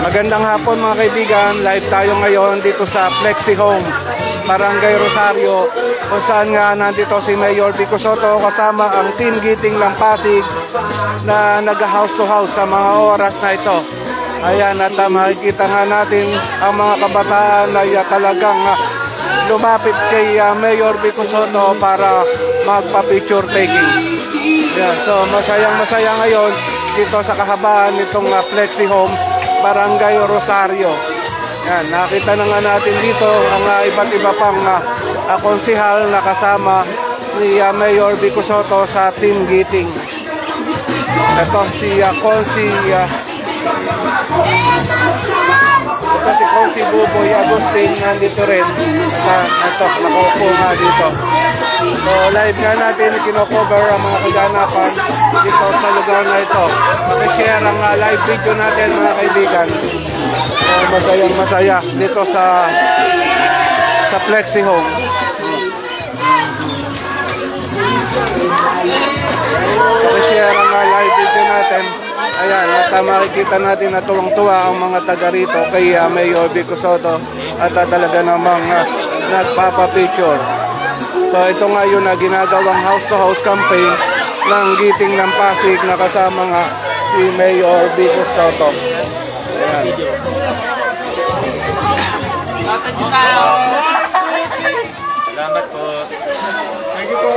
Magandang hapon mga kaibigan, live tayo ngayon dito sa Flexi Homes, Barangay Rosario, kung saan nga nandito si Mayor Vico Sotto kasama ang Team Giting ng Pasig na nag-house to house sa mga oras na ito. Ayan, at makikita nga natin ang mga kabataan na talagang lumapit kay Mayor Vico Sotto para magpa-picture taking. Ayan, so masayang-masaya ngayon dito sa kahabaan nitong Flexi Homes, Barangay Rosario. Yan, nakita na nga natin dito ang iba't iba pang konsihal na kasama ni Mayor Vico Sotto sa Team Giting. Ito si Consi Buboy Agustin nandito rin. Ito, nakaupo nga dito. So live nga natin, kino-cover ang mga kaganapan dito sa lugar na ito. Pakishare ang live video natin mga kaibigan. So masayang masaya dito sa Flexi Home. Pakishare ang live video natin. Ayan, at makikita natin na tuwang-tuwa ang mga taga rito kay Mayor Vico Sotto at talaga namang nagpapapicture. So ito nga yun na ginagawang house-to-house campaign ng Giting ng Pasig na kasama nga si Mayor Vico Sotto. Ayan. Salamat po. Thank you po.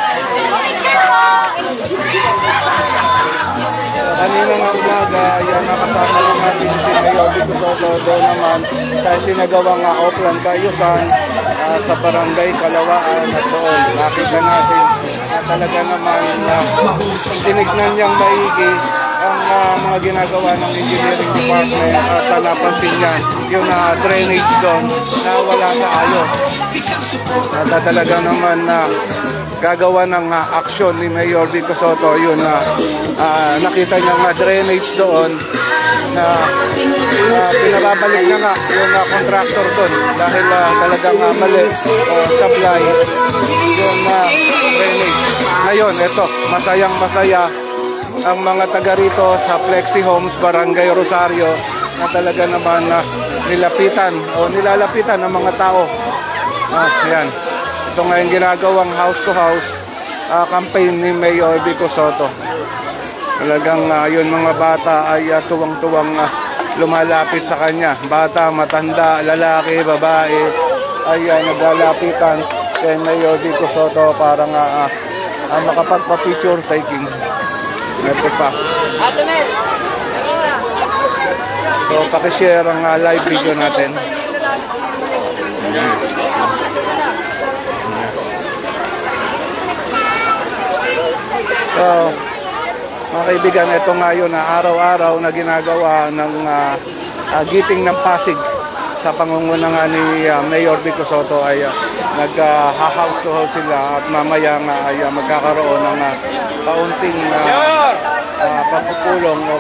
Kanina nga umaga, yan nakasama rin natin si Mayor Vico Sotto doon naman sa sinagawang Oplan Kayusan sa Barangay Kalawaan at doon. Nakita natin na talaga naman tinignan niyang maigi ang mga ginagawa ng engineering department at napansin niya yung drainage doon na wala sa ayos. At talaga naman gagawa ng action ni Mayor Vico Sotto yun nakita niya nga drainage doon na pinababalik na nga yung contractor doon dahil talagang mali supply yung drainage. Ngayon ito, masayang masaya ang mga taga rito sa Flexi Homes, Barangay Rosario na talaga naman nilalapitan ng mga tao. Ayan. Ito nga yung ginagawang house-to-house campaign ni Mayor Vico Sotto. Talagang yun mga bata ay tuwang-tuwang lumalapit sa kanya. Bata, matanda, lalaki, babae ay naglalapitan kay Mayor Vico Sotto para nga makapagpa-picture taking. Ito pa. So, pakishare ang live video natin. So, mga kaibigan, ito nga yun na araw-araw na ginagawa ng Giting ng Pasig sa pangunguna nga ni Mayor Vico Sotto ay nag-house sila at mamaya nga ay magkakaroon ng kaunting pagpupulong o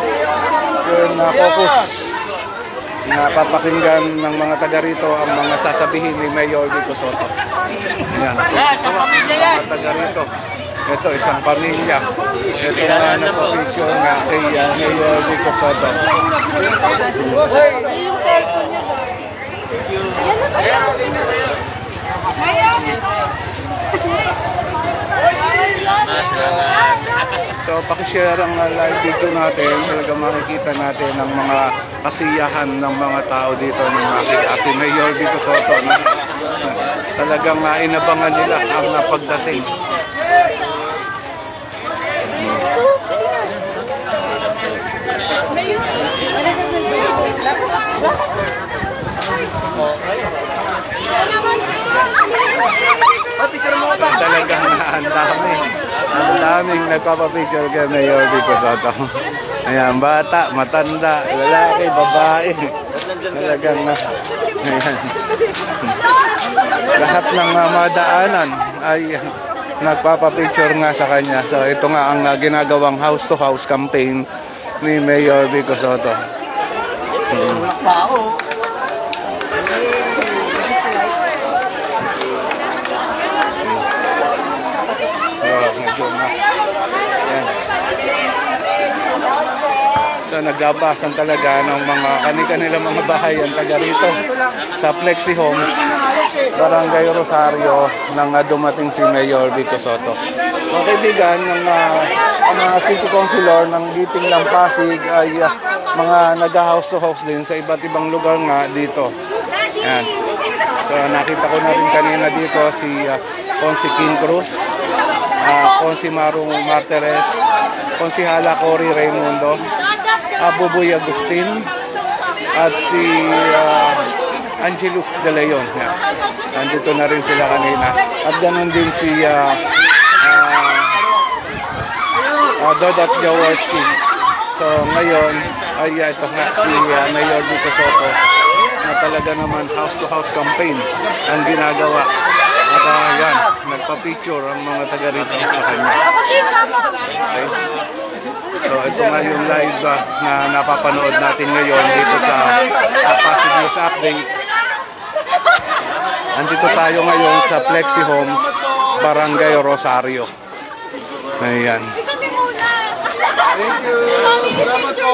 focus na papakinggan ng mga taga rito ang mga sasabihin ni Mayor Vico Sotto. Ayan. Mga taga rito. Ito, isang pamilya. Ito nga napapicture nga kay Mayor Vico Sotto. So, pakishare ang live video natin. Talaga makikita natin ang mga kasiyahan ng mga tao dito ng si Mayor Vico Sotto. Talagang inabangan nila ang pagdating. Talagang ang daming nagpapapicture kay Mayor Vico Sotto. Ayan, bata, matanda, lalaki, babae. Talagang ayan. Lahat ng madaanan ay nagpapapicture nga sa kanya. So ito nga ang ginagawang house-to-house campaign ni Mayor Vico Sotto. So naggabasan talaga ng mga kanilang mga bahay ang taga rito sa Flexi Homes, Barangay Rosario, nang dumating si Mayor Vico Sotto. Mga kaibigan, ang mga city councilor ng Giting ng Pasig ay mga nag-house to house din sa iba't ibang lugar nga dito. Yan. So nakita ko na rin kanina dito si Consi King Cruz, Consi Marong Martires, Consi Hala Cory Raimundo, Buboy Agustin, at si Angelo De Leon. Yan. Nandito na rin sila kanina. At ganoon din si Dodot Jaworski. So ngayon ay ito nga si Mayor Vico Sotto na talaga naman house-to-house campaign ang ginagawa. At yan, nagpa-picture ang mga taga rito sa kanya. Okay. So ito nga yung live na napapanood natin ngayon dito sa Pasig News Update. Andito tayo ngayon sa Flexi Homes, Barangay Rosario. Ayan. Thank you. Salamat po.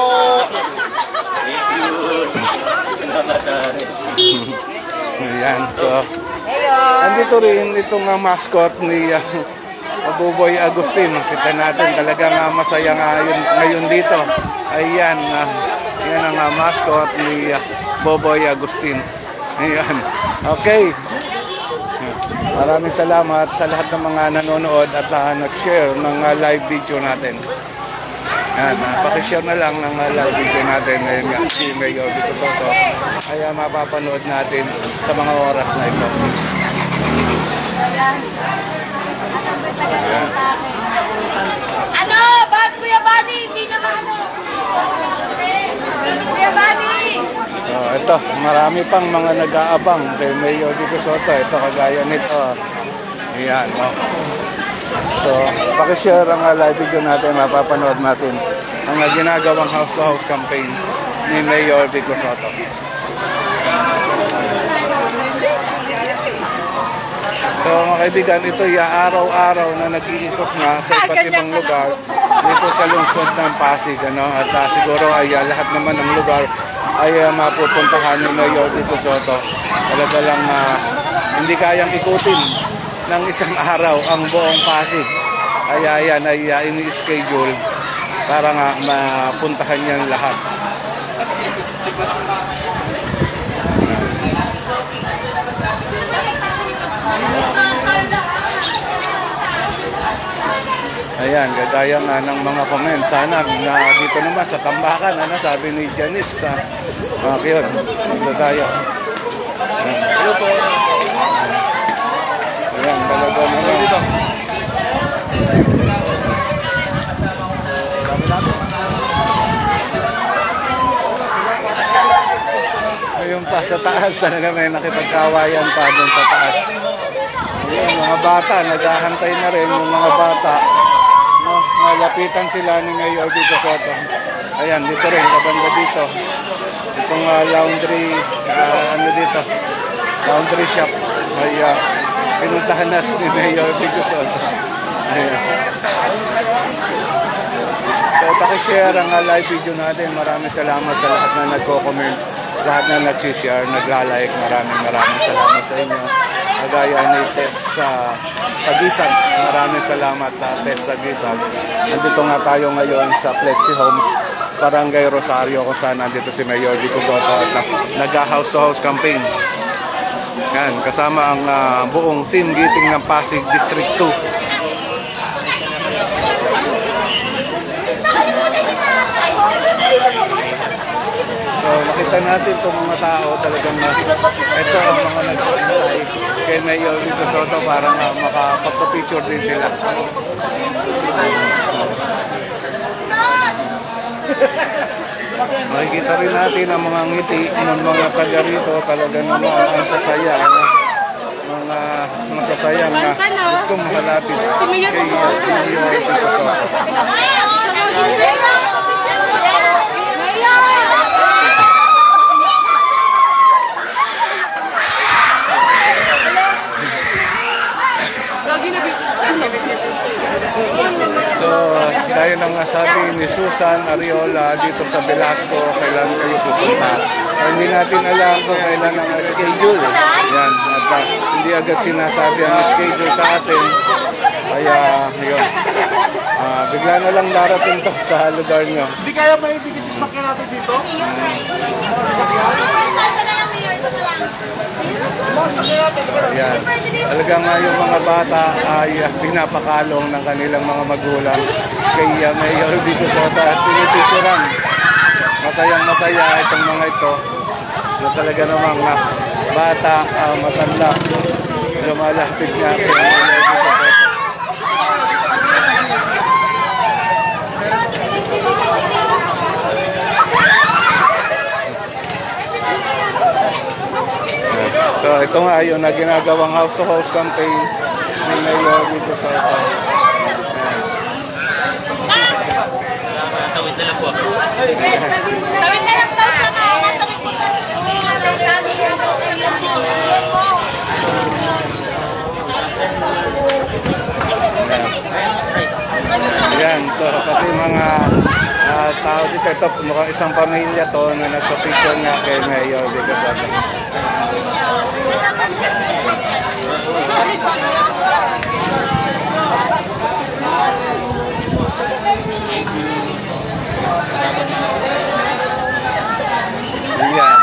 Ayan. So, andito rin itong mascot ni Buboy Agustin. Kita natin talagang masaya ngayon dito. Ayan. Yan ang mascot ni Buboy Agustin. Ayan. Okay. Maraming salamat sa lahat ng mga nanonood at nag-share ng live video natin. Yan, pakishare na lang ng live video natin. Ngayon nga, si Mayor Vico Sotto ay mapapanood natin sa mga oras na ito. Ayan. Ano? Bakit Kuya Buddy? Hindi naman ano? Kuya Buddy! Ito, marami pang mga nag-aabang kay Mayor Vico Sotto. Ito, kagaya nito. Ayan, no? So, pakishare ang live video natin, mapapanood natin ang ginagawang house-to-house campaign ni Mayor Vico Sotto. So, mga kaibigan, ito araw-araw na nag-iikot nga sa iba't ibang lugar dito sa lungsod ng Pasig. Ano? At siguro ay lahat naman ng lugar ay mapupuntahan ni Mayor Vico Sotto. Talaga lang hindi kayang ikutin ng isang araw ang buong Pasig. Kaya yan ay ini-schedule para nga mapuntahan niyan lahat. Ayan, gagaya nga ng mga comments. Sana na dito naman sa Tambakan, ano, sabi ni Janice. Yun, dito tayo. Hello po. Ayan, talaga naman dito. Ngayon pa sa taas, talaga may nakipagkawayan pa dun sa taas. Ayan, mga bata, naghahantay na rin yung mga bata. No, malapitan sila ni Mayor Vico Sotto. Ayan, dito rin, kabanda dito. Itong laundry, dito, laundry shop. Ay, pinuntahan natin ni Mayor Vico Sotto. Ayan. So, pakishare ang live video natin. Maraming salamat sa lahat na nagko-comment, lahat na nag-share, nagla-like. Maraming salamat sa inyo. Kagaya ni Tess Sagisag. Maraming salamat, Tess Sagisag. Nandito nga tayo ngayon sa Flexi Homes, Barangay Rosario, kung saan nandito si Mayor Vico Sotto at nag-house-to-house campaign. Yan, kasama ang buong team Giting ng Pasig District 2. So, nakita natin itong mga tao talagang ito ang mga nag-apply kay Mayor Vico Sotto para makapagpa-picture din sila. Makikita rin natin ang mga ngiti ng mga taga rito, talaga naman ang sasaya. Mga masasayang na gustong malapit kay Mayor Vico Sotto. So, dahil lang sabi ni Susan Ariola dito sa Velasco, kailan kayo pupunta. Hindi natin alam kung kailan ang schedule. Yan, at hindi agad sinasabi ang schedule sa atin. Kaya, yun. Bigla na lang darating to sa lugar nyo. Hindi kaya maibigit yung sakyan natin dito? Yan. Talagang yung mga bata ay pinapakalong ng kanilang mga magulang kay Mayor Vico Sota at pinipicturan. Masayang-masaya itong mga ito na talaga namang bata, matanda, lumalapit nga kay Mayor Vico Sota. So, ito nga yun na ginagawang house-to-house campaign ni Mayor Vico Sota. Tawid na lang po. Tawid na lang daw siya nga. Ayan, to, pati mga tao dito. Ito, mukhang isang pamilya to na nagpa-picture nga kay Mayor Vico Sota. Ayan.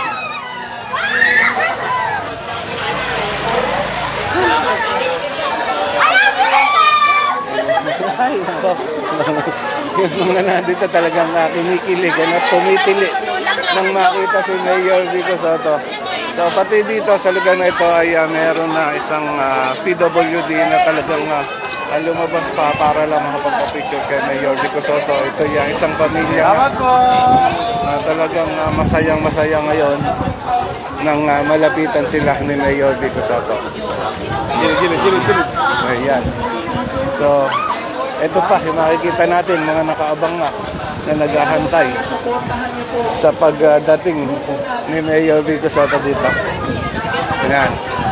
Ay, nako. Yung mga nandito talagang kinikilig at tumitili nang makita si Mayor Vico Sota. So pati dito sa lugar na ito ay meron na isang PWD na talagang lumabas pa para lang makapagpa-picture kay Mayor Vico Sota. Ito yung isang pamilya na talagang masayang-masaya ngayon nang malapitan sila ni Mayor Vico Sota. Gilid. Ayan. So, ito pa, yung makikita natin, mga nakaabang na naghahantay sa pagdating ni Mayor Vico Sota dito. Ayan.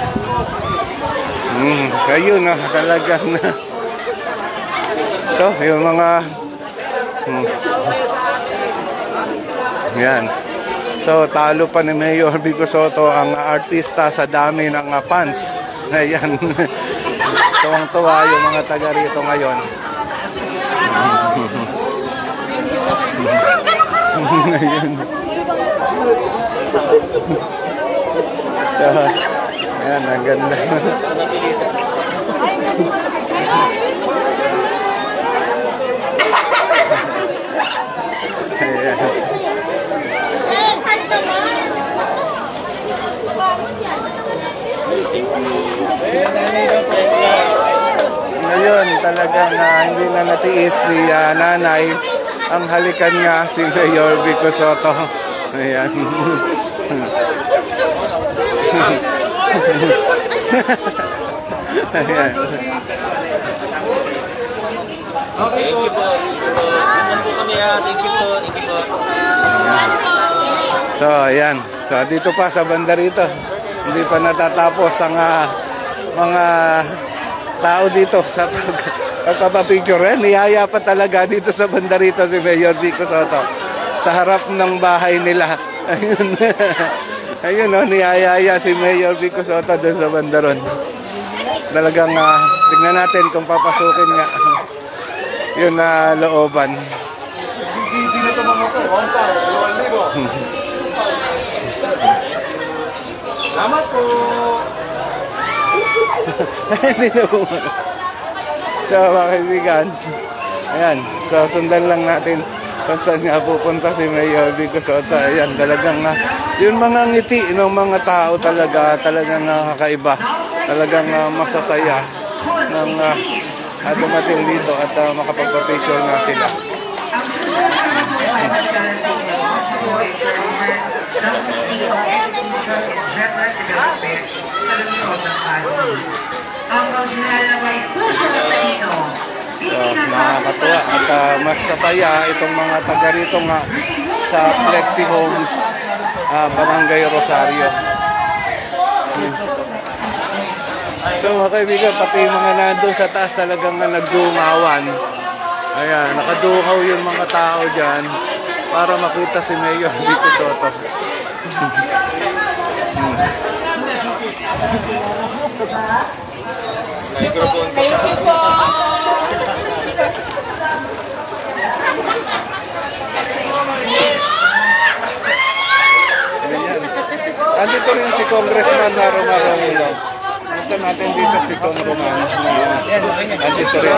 Kayo na talagang na. Ito, yung mga Ayan. So, talo pa ni Mayor Vico Sota ang artista sa dami ng fans. Ayan. Tuwang-tuwa yung mga taga rito ngayon. Ayan. Ayan, ang ganda. Ayan. Ngayon, talagang hindi na natiis ni nanay ang halikan nga si Mayor Vico Sota. Ayan. Ayan. Thank you po. Thank you kami. Thank you po. So, ayan. So, dito pa sa banda rito. Hindi pa natatapos ang mga tao dito sa pagpapapicture. Niyaya pa talaga dito sa banda rito si Mayor Vico Sota. Sa harap ng bahay nila. Ayun. Ayun, niyayaya si Mayor Vico Sota doon sa banda ron. Talagang tignan natin kung papasukin nga yun na looban. Hindi na ito mga ito. 1,000. Salamat po. Hindi na po. So, mga kaibigan, ayan, so sundan lang natin kung saan nga pupunta si Mayor Vico Sota. Ayan, talagang yung mga ngiti ng mga tao talagang kakaiba. Talagang masasaya ng dumating dito at makapagpa-picture nga sila. So, nakakatuwa at masasaya itong mga taga rito nga sa Flexi Homes, Barangay Rosario. So mga kaibigan, pati mga nandun sa taas talagang nagdumawan Ayan, nakadukaw yung mga tao dyan para makita si Mayor Vico Soto. Microphone po. Thank you po. Ayan. Andito rin si Congressman na Romaromulo. Ito natin dito si Tom Roman. Andito rin.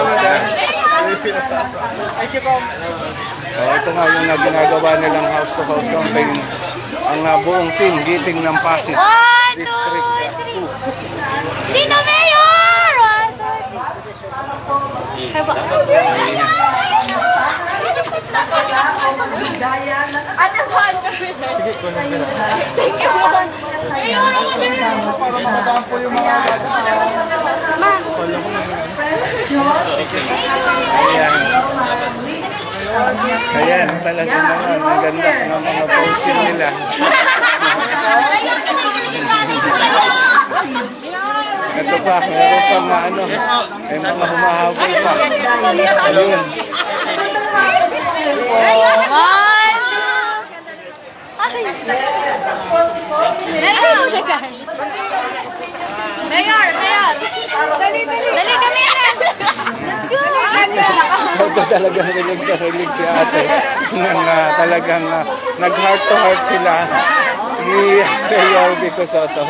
Ito nga yung ginagawa nilang house-to-house campaign. Ang buong team, giting ng Pasig. District 2. Dito, Mayor! Ate Juan. Sige, thank you po. Mayor, ako din. Para mamadaan po yung mga Ma'am. Ayan, talaga naman. Ang ganda ng mga posing nila. Ito pa, meron pang ano, may mga humahabol pa. Ayun. Mayor! Dali kami na! Let's go! Ito talagang rinig si ate na talagang nag-heart to heart sila ni Mayor Vico Soto.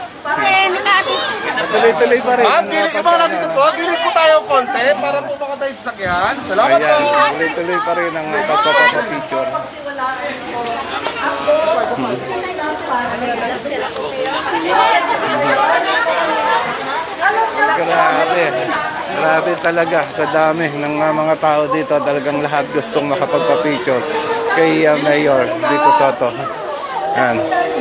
Tuloy-tuloy pa rin. Ma'am, gilig ba natin ito? Gilig po tayo konti para po makatayo sa sakyan. Salamat po. Ayan, tuloy-tuloy pa rin ang pagpapapicture. Grabe talaga sa dami ng mga tao dito. Talagang lahat gustong makapagpapicture kay Mayor Vico Soto. Yan.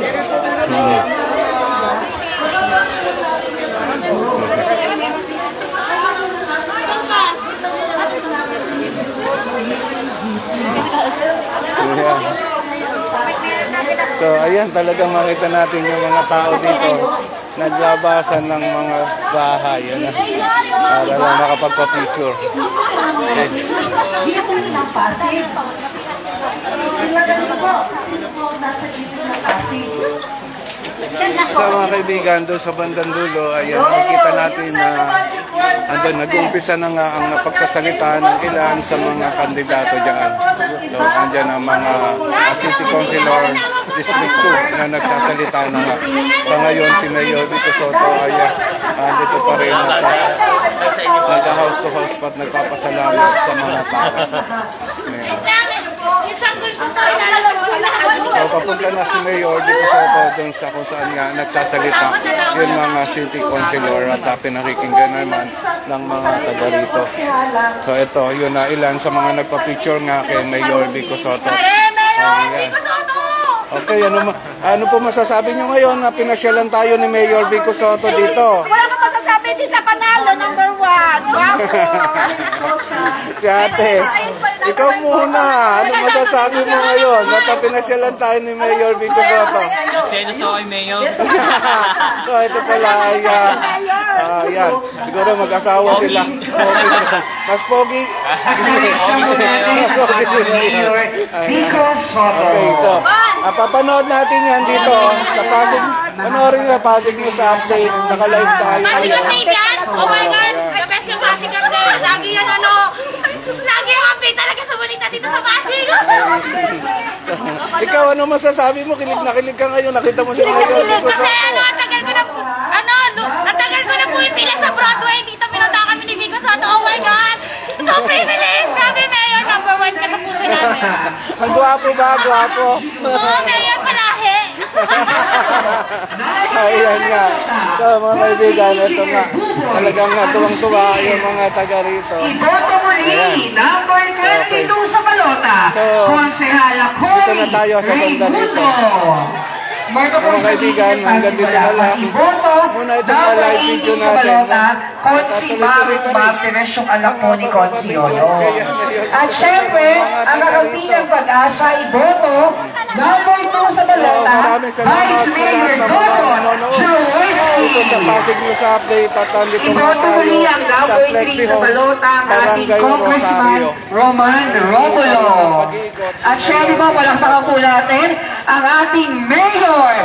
So ayan, talagang makita natin yung mga tao dito naglabasan ng mga bahay para lang makapagpa-picture. Okay. So mga kaibigan, doon sa bandang dulo, ayan, makita natin na nag-uumpisa na nga ang pagsasalita ng ilan sa mga kandidato dyan. So, andyan ang mga city councilor, district 2 na nagsasalita na nga. So ngayon, si Mayor Vico Soto ay andito pa rin nag-house to house pat nagpapasalamat sa mga tao. So papunta na si Mayor Vico Soto doon sa kung saan nga nagsasalita yung mga city councilor at pinakikinggan naman ng mga taga rito. So ito, yun na ilan sa mga nagpa-picture nga kay Mayor Vico Soto. Ayan. Okay, ano po masasabi nyo ngayon na pinasyalan tayo ni Mayor Vico Soto dito? Wala ka masasabi din sa panalo, number 1. Si ate, ikaw muna. Ano masasabi mo ngayon na pinasyalan tayo ni Mayor Vico Soto? Selos ako kay Mayor. So ito pala ay, yan. Siguro mag-asawa sila. Mas pogi. Mas pogi si Mayor Vico Soto. Okay, so papanood natin yan dito sa Pasig. Panoorin nga Pasig mo sa update. Naka-live tayo ngayon. Oh my God! The best yung Pasig ang lagi yan lagi yung update talaga sa balita dito sa Pasig. Ikaw, ano masasabi mo? Kilig na kilig ka ngayon. Nakita mo si Mayor Vico Soto. Kasi natagal ko na po yung pila sa Broadway. Dito pinunta kami ni Vico Soto. Oh my God! So privileged! Grabe, Mayor. Number 1 ka sa puso namin. Ang gwapo ba? Gwapo? Oo, Mayor, palahi. Ayan nga. So mga kaibigan, ito nga. Talagang tuwang-tuwa yung mga taga rito. Iboto muli, number 22 sa balota. So, Konsehala dito na tayo sa banda rito. Mga kaibigan, hanggang dito na lang. Muna itong live video natin. Konsi Martínez yung anak po ni Konsi Yolo. At syempre, ang kakampilang pag-asa, iboto, number 2 sa balota, Vice Mayor Dodo Joyce dito sa Pasig News Update at nandito nga Iboto tayo muli ang sa Gawin Flexi 3 sa Homes, balota ang ating Barangay Congressman Rosario. Roman Romulo. At syempre po, palaksakan po natin ang ating Mayor